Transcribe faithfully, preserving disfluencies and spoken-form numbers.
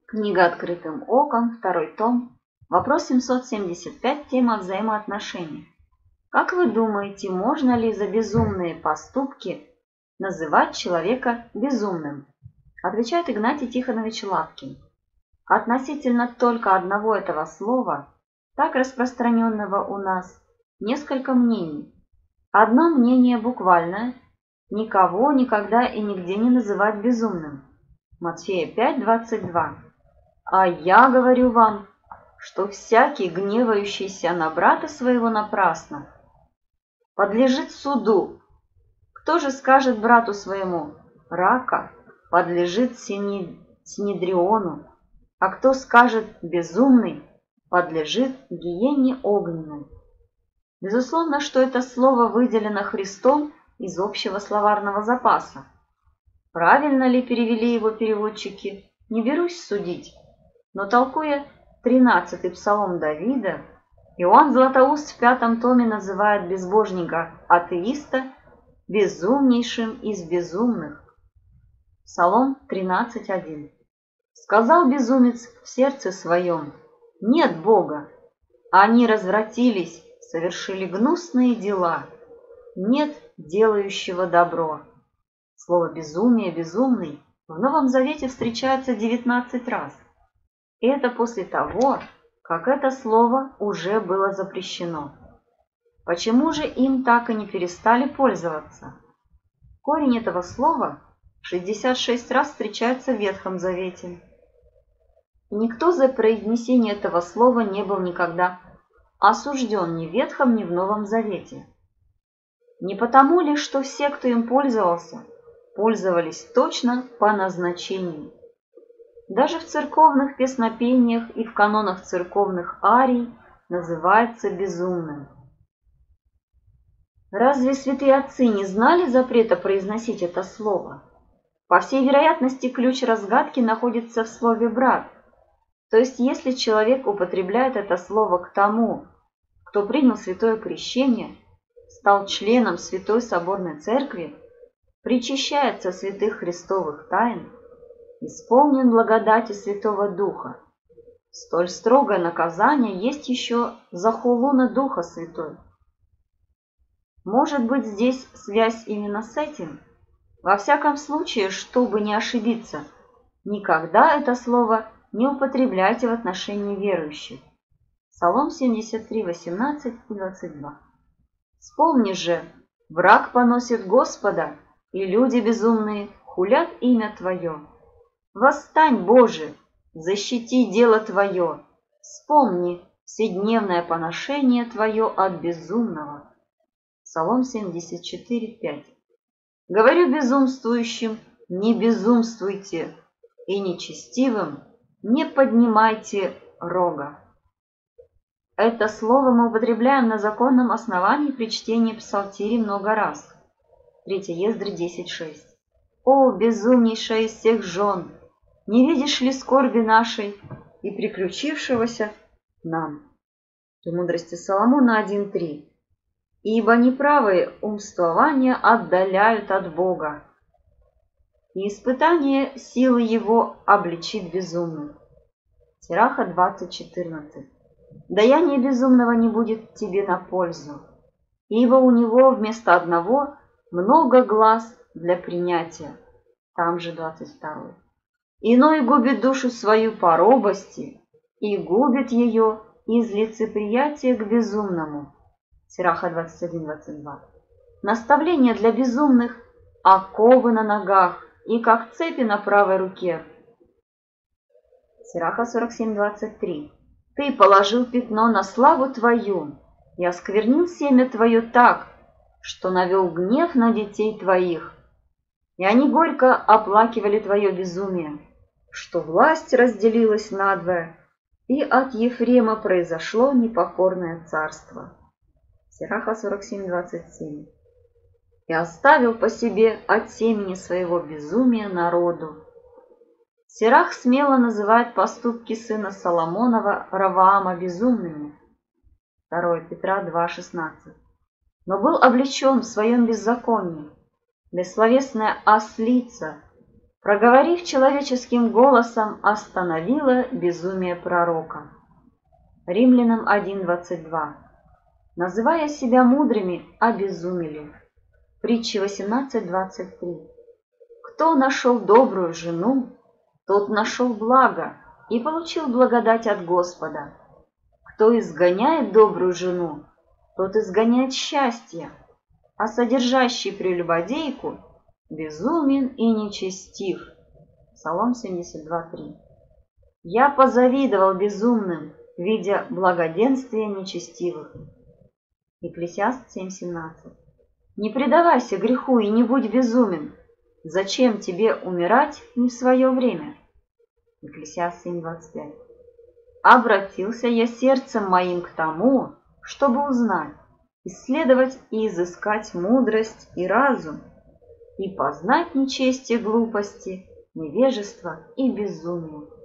Книга «Открытым оком», второй том, вопрос семьсот семьдесят пять, тема взаимоотношений. Как вы думаете, можно ли за безумные поступки называть человека безумным? Отвечает Игнатий Тихонович Лапкин. Относительно только одного этого слова, так распространенного у нас, несколько мнений. Одно мнение буквальное – никого никогда и нигде не называть безумным. Матфея пять, двадцать два. А я говорю вам, что всякий, гневающийся на брата своего напрасно, подлежит суду. Кто же скажет брату своему «рака», подлежит синедриону, а кто скажет «безумный», подлежит гиене огненной. Безусловно, что это слово выделено Христом из общего словарного запаса. Правильно ли перевели его переводчики, не берусь судить. Но толкуя тринадцатый псалом Давида, Иоанн Златоуст в пятом томе называет безбожника-атеиста безумнейшим из безумных. Псалом тринадцать один. Сказал безумец в сердце своем: нет Бога. Они развратились, совершили гнусные дела. Нет делающего добро. Слово «безумие», «безумный» в Новом Завете встречается девятнадцать раз. И это после того, как это слово уже было запрещено. Почему же им так и не перестали пользоваться? Корень этого слова шестьдесят шесть раз встречается в Ветхом Завете. И никто за произнесение этого слова не был никогда осужден ни в Ветхом, ни в Новом Завете. Не потому ли, что все, кто им пользовался, пользовались точно по назначению? Даже в церковных песнопениях и в канонах церковных арий называется безумным. Разве святые отцы не знали запрета произносить это слово? По всей вероятности, ключ разгадки находится в слове «брат». То есть, если человек употребляет это слово к тому, кто принял святое крещение, стал членом Святой Соборной Церкви, причащается святых христовых тайн, исполнен благодати Святого Духа. Столь строгое наказание есть еще за хулу на Духа Святой. Может быть, здесь связь именно с этим? Во всяком случае, чтобы не ошибиться, никогда это слово не употребляйте в отношении верующих. Псалом семьдесят три, восемнадцать и двадцать два. Вспомни же, враг поносит Господа, и люди безумные хулят имя Твое. Восстань, Боже, защити дело Твое, вспомни вседневное поношение Твое от безумного. Псалом семьдесят четыре, пять. Говорю безумствующим: не безумствуйте, и нечестивым не поднимайте рога. Это слово мы употребляем на законном основании при чтении псалтири много раз. третья Ездры десять, шесть. О, безумнейшая из всех жен! Не видишь ли скорби нашей и приключившегося нам? Премудрости Соломона один, три. Ибо неправые умствования отдаляют от Бога, и испытание силы его обличит безумных. Сираха двадцать, четырнадцать. Даяние безумного не будет тебе на пользу, ибо у него вместо одного много глаз для принятия. Там же двадцать второй. Иной губит душу свою по робости и губит ее из лицеприятия к безумному. Сираха двадцать один, двадцать два. Наставление для безумных – оковы на ногах и как цепи на правой руке. Сираха сорок семь, двадцать три. Ты положил пятно на славу твою и осквернил семя твое так, что навел гнев на детей твоих, и они горько оплакивали твое безумие, что власть разделилась надвое, и от Ефрема произошло непокорное царство. Сираха сорок семь, двадцать семь. И оставил по себе от семени своего безумия народу. Сирах смело называет поступки сына Соломонова Раваама безумными. второе Петра два, шестнадцать. Но был облечен в своем беззаконии. Бессловесная ослица, проговорив человеческим голосом, остановила безумие пророка. Римлянам один двадцать два. Называя себя мудрыми, обезумели. Притча восемнадцать двадцать три. Кто нашел добрую жену, тот нашел благо и получил благодать от Господа. Кто изгоняет добрую жену, тот изгоняет счастье, а содержащий прелюбодейку безумен и нечестив. Псалом семьдесят два три. Я позавидовал безумным, видя благоденствие нечестивых. Екклесиаст семь семнадцать. Не предавайся греху и не будь безумен. Зачем тебе умирать не в свое время? Екклесиаст семь двадцать пять. Обратился я сердцем моим к тому, чтобы узнать, исследовать и изыскать мудрость и разум, и познать нечестие глупости, невежество и безумие.